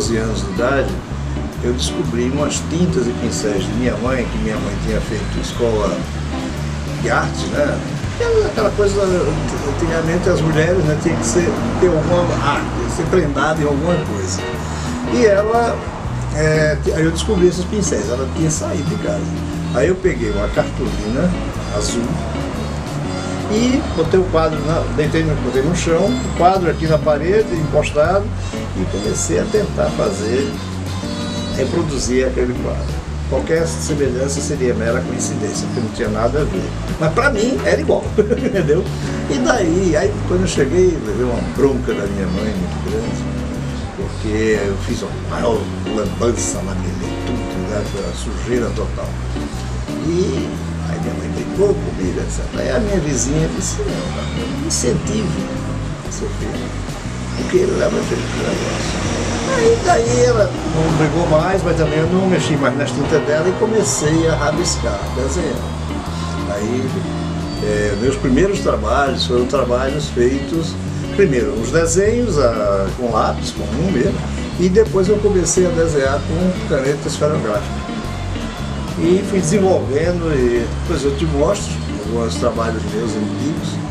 12 anos de idade, eu descobri umas tintas e pincéis de minha mãe, que minha mãe tinha feito escola de arte, né? Aquela coisa, antigamente as mulheres, né, tinham que ter alguma arte, ser prendada em alguma coisa. E ela, aí eu descobri esses pincéis, ela tinha saído de casa. Aí eu peguei uma cartolina azul e botei o quadro, botei no chão, o quadro aqui na parede, encostado, e comecei a tentar reproduzir aquele quadro. Qualquer semelhança seria mera coincidência, porque não tinha nada a ver. Mas para mim era igual, entendeu? E daí, aí quando eu cheguei, levei uma bronca da minha mãe muito grande, porque eu fiz uma maior lambança na minha tudo, né? Foi uma sujeira total. E aí minha mãe brigou comigo, etc. Aí a minha vizinha disse, não incentive seu filho, porque ele leva jeito do negócio. Aí daí ela não brigou mais, mas também eu não mexi mais nas tintas dela e comecei a rabiscar, desenhar. Aí meus primeiros trabalhos foram trabalhos feitos, primeiro os desenhos com lápis, com um mesmo, e depois eu comecei a desenhar com caneta esferográfica. E fui desenvolvendo, e depois eu te mostro alguns trabalhos meus antigos.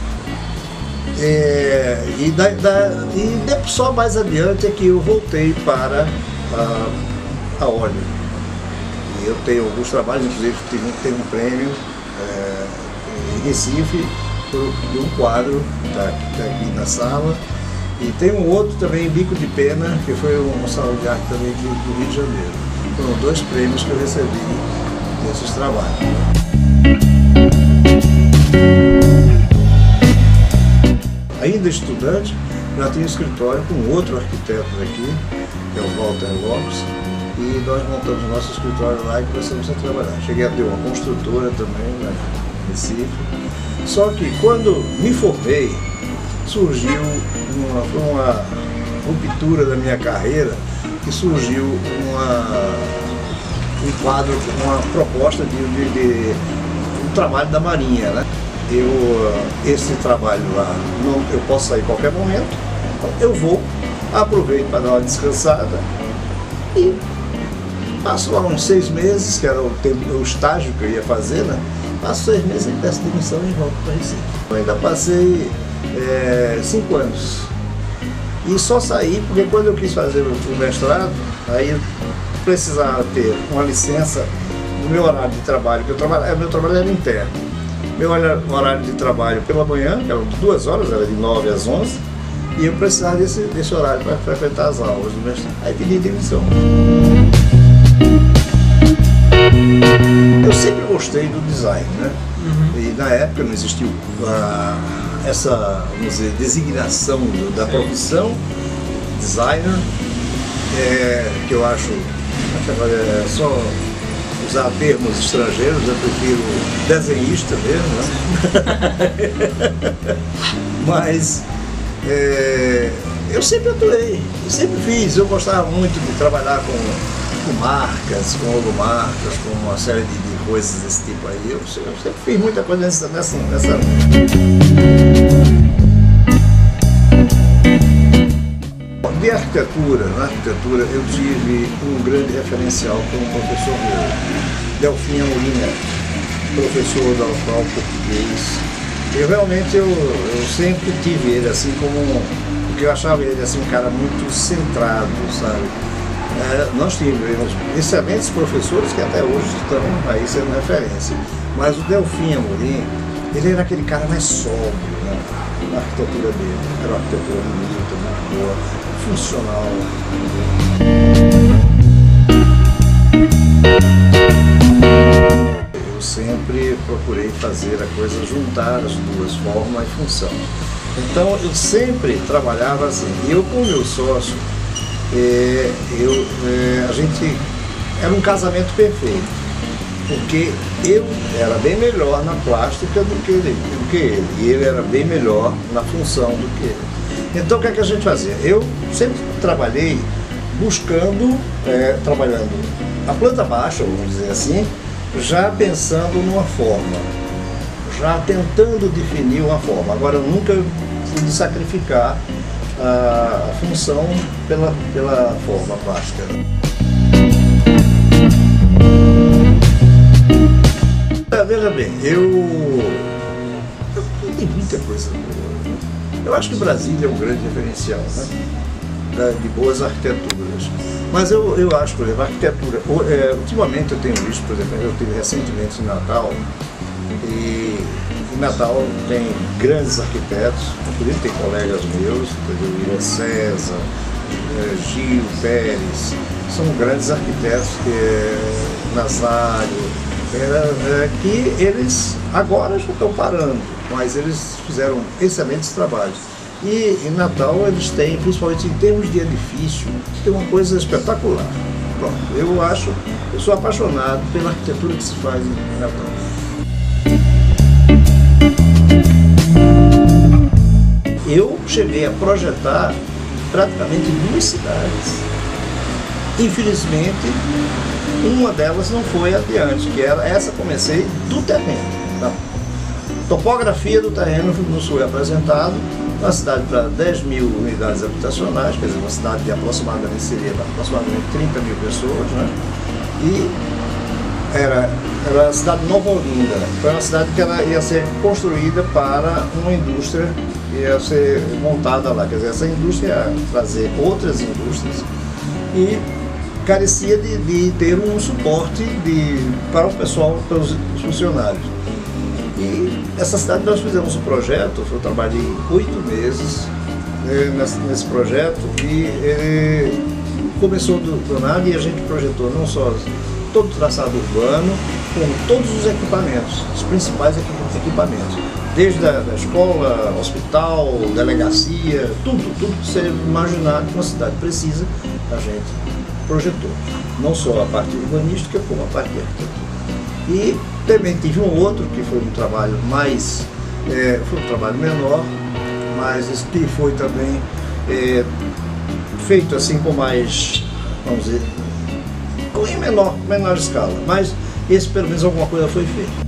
E só mais adiante é que eu voltei para a óleo. E eu tenho alguns trabalhos, inclusive tenho um prêmio em Recife de um quadro que está aqui na sala. E tem um outro também, Bico de Pena, que foi uma sala de arte também do Rio de Janeiro. Foram 2 prêmios que eu recebi nesses trabalhos. Ainda estudante, já tinha um escritório com outro arquiteto daqui, que é o Walter Lopes, e nós montamos o nosso escritório lá e começamos a trabalhar. Cheguei a ter uma construtora também, né, em Recife. Só que quando me formei, surgiu uma ruptura da minha carreira, que surgiu um quadro, uma proposta de um trabalho da Marinha, né? Esse trabalho lá, eu posso sair a qualquer momento, eu vou, aproveito para dar uma descansada e passo lá uns 6 meses, que era o estágio que eu ia fazer, né? Passo 6 meses e peço demissão e volto para Recife. Eu ainda passei 5 anos e só saí porque quando eu quis fazer o mestrado, aí eu precisava ter uma licença no meu horário de trabalho, porque meu trabalho era interno. Meu horário de trabalho pela manhã, que eram 2 horas, era de 9 às 11, e eu precisava desse horário para frequentar as aulas do mestrado. Aí pedi demissão. Eu sempre gostei do design, né? E na época não existiu essa, vamos dizer, designação da profissão, designer, que eu acho que agora é só usar termos estrangeiros, eu prefiro desenhista mesmo, né? Mas eu sempre atuei, eu sempre fiz, eu gostava muito de trabalhar com marcas, com logomarcas, com uma série de coisas desse tipo aí. Eu sempre fiz muita coisa nessa De arquitetura, na arquitetura eu tive um grande referencial como professor meu, Delfim Amorim, professor da UFAL português. Eu realmente eu sempre tive ele assim como, porque eu achava ele assim um cara muito centrado, sabe? Nós tivemos excelentes professores que até hoje estão aí sendo referência, mas o Delfim Amorim, ele era aquele cara mais sóbrio, né? Na arquitetura dele, era uma arquitetura bonita, muito boa, funcional. Eu sempre procurei fazer a coisa, juntar as duas, forma e função. Então eu sempre trabalhava assim. Eu com o meu sócio, a gente era um casamento perfeito, porque eu era bem melhor na plástica do que ele, e ele era bem melhor na função do que ele. Então o que é que a gente fazia? Eu sempre trabalhei trabalhando a planta baixa, vamos dizer assim, já pensando numa forma, já tentando definir uma forma. Agora eu nunca fui sacrificar a função pela forma plástica. Veja bem, tem muita coisa boa. Eu acho que Brasília é um grande referencial, né, de boas arquiteturas. Mas eu acho, por exemplo, a arquitetura... ultimamente eu tenho visto, por exemplo, eu estive recentemente em Natal, e em Natal tem grandes arquitetos, inclusive tem colegas meus, Irã César, Gil Pérez, são grandes arquitetos, Nazário, que eles agora já estão parando, mas eles fizeram excelentes trabalhos. E em Natal eles têm, principalmente em termos de edifício, tem uma coisa espetacular. Pronto, eu sou apaixonado pela arquitetura que se faz em Natal. Eu cheguei a projetar praticamente 2 cidades. Infelizmente, uma delas não foi adiante, que era essa, comecei do terreno. Tá? Topografia do terreno nos foi apresentado, uma cidade para 10 mil unidades habitacionais, quer dizer, uma cidade de aproximadamente, seria aproximadamente 30 mil pessoas, né? E era a cidade de Nova Olinda, foi uma cidade que ela ia ser construída para uma indústria que ia ser montada lá, quer dizer, essa indústria ia trazer outras indústrias e carecia de ter um suporte para o pessoal, para os funcionários. E essa cidade nós fizemos um projeto, eu trabalhei 8 meses nesse projeto e começou do nada e a gente projetou não só todo o traçado urbano, como todos os equipamentos, os principais equipamentos, desde a escola, hospital, delegacia, tudo que você imaginar que uma cidade precisa, a gente projetou. Não só a parte urbanística, como a parte de arquitetura. E também tive um outro que foi um trabalho foi um trabalho menor, mas que foi também feito assim com mais, vamos dizer, em menor escala, mas esse pelo menos alguma coisa foi feita.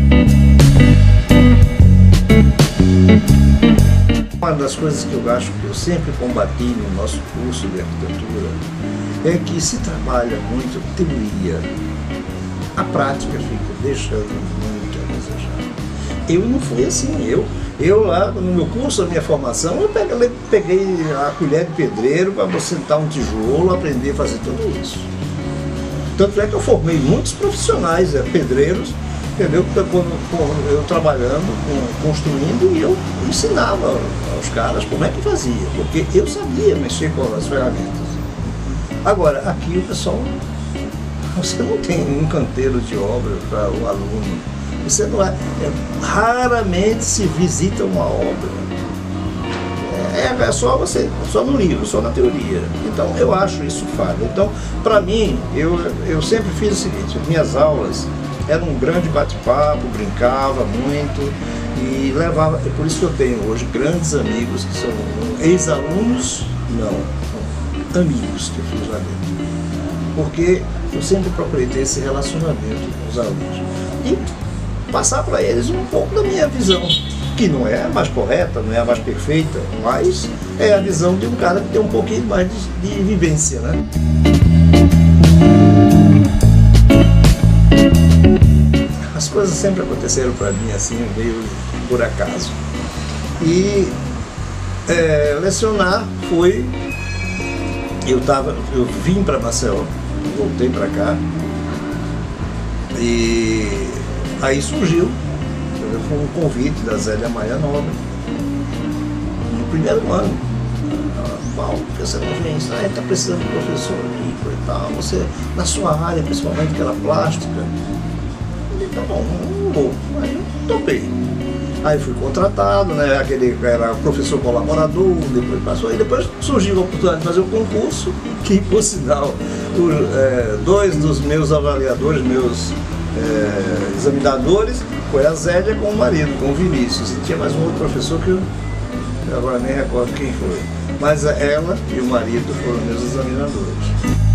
Uma das coisas que eu acho que eu sempre combati no nosso curso de arquitetura é que se trabalha muito teoria, a prática fica deixando muito a desejar. Eu não fui assim, eu lá no meu curso, na minha formação, eu peguei a colher de pedreiro para sentar um tijolo, aprender a fazer tudo isso. Tanto é que eu formei muitos profissionais, pedreiros, entendeu? Quando eu trabalhando, construindo, e eu ensinava aos caras como é que fazia, porque eu sabia mexer com as ferramentas. Agora, aqui o pessoal, você não tem um canteiro de obra para o aluno, você não raramente se visita uma obra. É só no livro, só na teoria. Então eu acho isso falho. Então, para mim, eu sempre fiz o seguinte: minhas aulas eram um grande bate-papo, brincava muito e levava. É por isso que eu tenho hoje grandes amigos que são ex-alunos, não, amigos que eu fiz lá dentro. Porque eu sempre procurei ter esse relacionamento com os alunos e passar para eles um pouco da minha visão, que não é a mais correta, não é a mais perfeita, mas é a visão de um cara que tem um pouquinho mais de vivência, né? As coisas sempre aconteceram para mim assim, meio por acaso. E lecionar foi... Eu vim para Maceió, voltei para cá, e aí surgiu foi um convite da Zélia Maia Nobre no primeiro ano. Paulo, por que você não vem? A gente está precisando de professor aqui e tal, você, na sua área, principalmente aquela plástica. Eu falei, tá bom, não vou. Aí eu topei. Aí fui contratado, né? Aquele era professor colaborador, depois passou, e depois surgiu a oportunidade de fazer o concurso, que, por sinal, 2 dos meus avaliadores, meus examinadores, foi a Zélia com o marido, com o Vinícius, e tinha mais um outro professor que eu agora nem recordo quem foi, mas ela e o marido foram meus examinadores.